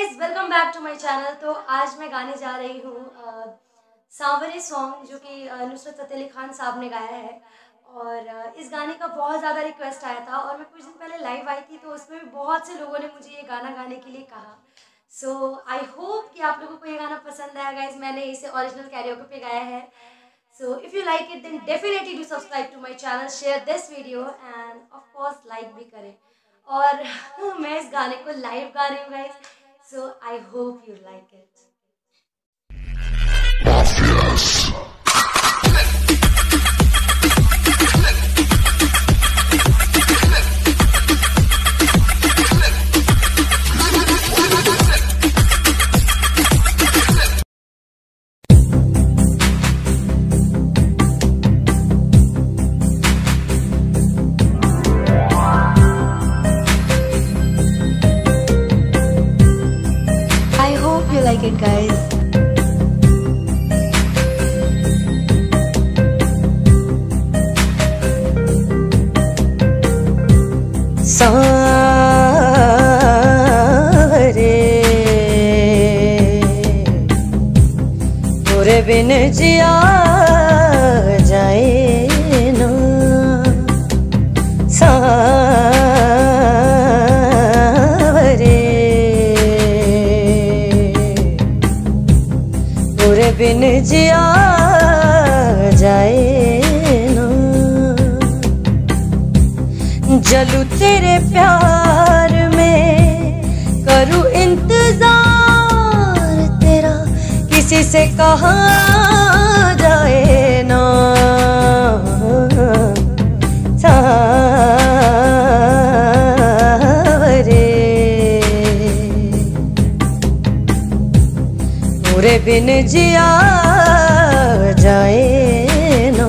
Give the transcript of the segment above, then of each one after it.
Guys, welcome back to my channel. तो आज मैं गाने जा रही हूँ सांवरे सॉन्ग, जो कि नुसरत फ़तेह अली खान साहब ने गाया है। और इस गाने का बहुत ज़्यादा रिक्वेस्ट आया था और मैं कुछ दिन पहले लाइव आई थी, तो उसमें भी बहुत से लोगों ने मुझे ये गाना गाने के लिए कहा। सो आई होप कि आप लोगों को ये गाना पसंद आया। गाइज, मैंने इसे ओरिजिनल कैरियोके पे गाया है। So if you like it then definitely do subscribe to my channel, share this video and of course like भी करें। और मैं इस गाने को लाइव गा रही हूँ guys, so I hope you like it. I hope you like it, guys. सारे पूरे बिन जिया जाए ना, सारे पूरे बिन जिया जाए ना। जलू तेरे प्यार में करूँ इंतजार तेरा, किसी से कहा जाए ना। सावरे पूरे बिन जिया जाए ना।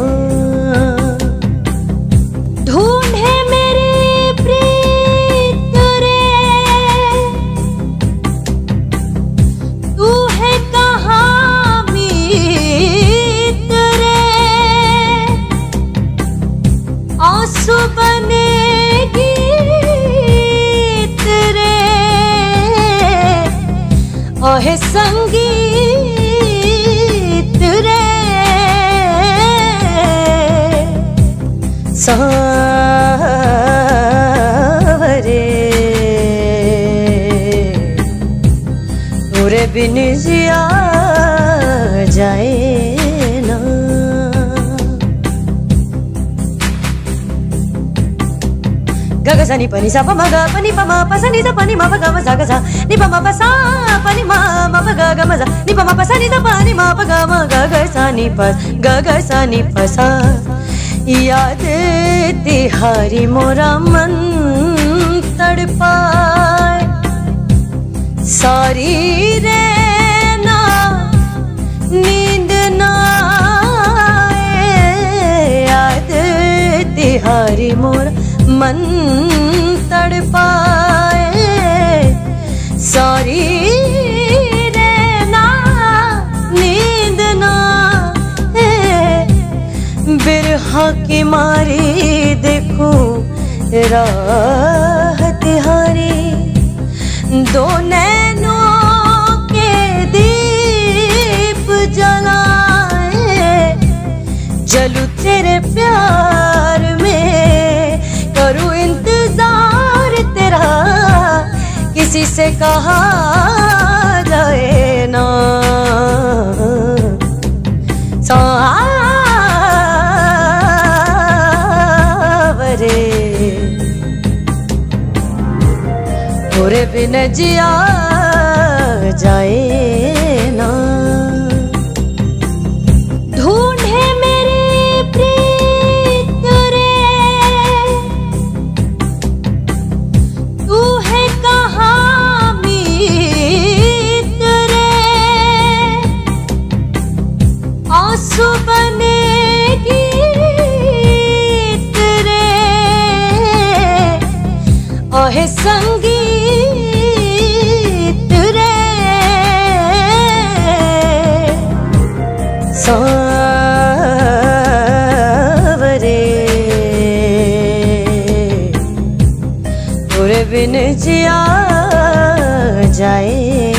ढूंढे मेरी प्रीत रे, तू है कहाँ मीत रे। आंसू बने गीत रे, ओहे संगीत रे। सावरे पूरे बिन जिया जाए ना। ग सा नि पनि सा प म ग पनि प म प सा नि सा पनि म प ग म सा ग सा नि प म प सा पनि म म प ग ग म सा नि प म प सा नि सा पनि म प ग म ग ग सा नि प ग ग सा नि प सा। याद तिहारी मोरा मन तड़पाए, सारी रहना नींद ना आए। याद तिहारी मोरा मन तड़पाए, सारी रहना नींद ना है। बिरहा की मारी देखो राह तिहारी, दो नैनों के दीप जलाए। जलू तेरे प्यार में करूँ इंतजार तेरा, किसी से कहा जाए ना। सावरे पूरे बिन जिया जाए ना। ढूंढे मेरी प्रीत रे, तू है कहाँ मीत रे। आंसू बने गीत रे, ओहे संगीत रे। सावरे पूरे बिन जिया जाए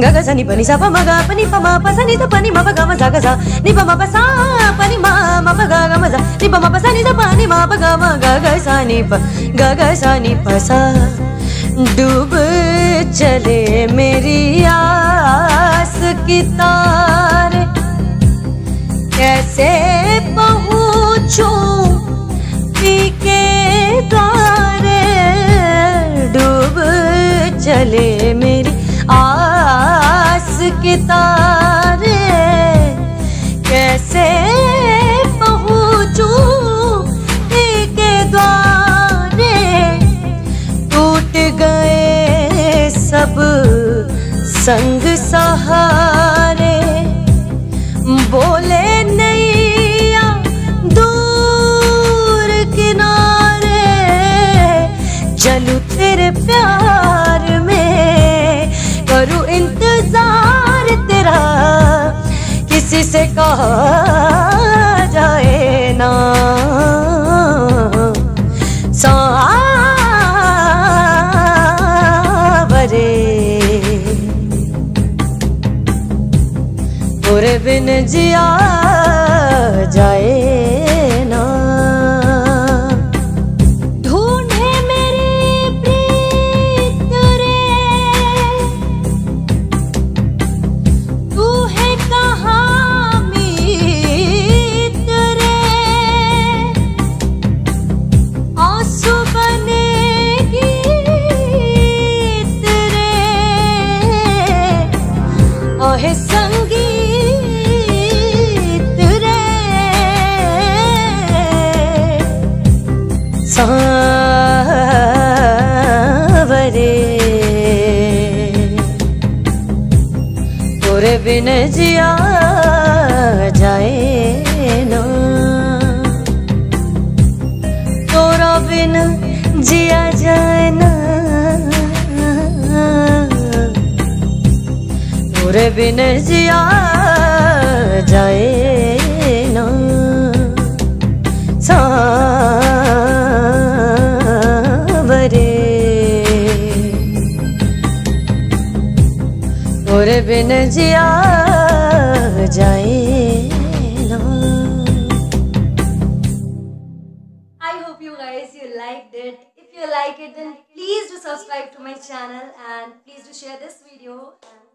ga ga sa ni pa ni sa pa ma ga pa ni pa ma pa sa ni sa pa ni ma pa ga ma za ni pa ma pa sa pa ni ma ma pa ga ma za ni pa ma pa sa ni sa pa ni ma pa ga ma ga sa ni pa sa डूब चले मेरी आस की तारे कैसे पहुँचूं P के द्वारे डूब चले मेरी आस की तारे कैसे पहुँचूं पी के द्वारे टूट गए सब संग सहारे बोले नैया दूर किनारे चलूं तेरे प्यार में करूं इंतजार तेरा किसी से कहा जाए ना सावरे तोरे बिन जिया जाए ना ढूंढे मेरी प्रीत रे तू है कहाँ मीत रे आंसू बनेगी रे आहे संगी सावरे तोरे बिन जिया जाए ना तोरा बिन जिया जाए ना तोरे बिन जिया जाए ना सावरे तोरे बिन जिया जाए ना। I hope you guys liked it. If you like it, then please do subscribe to my channel and please do share this video. And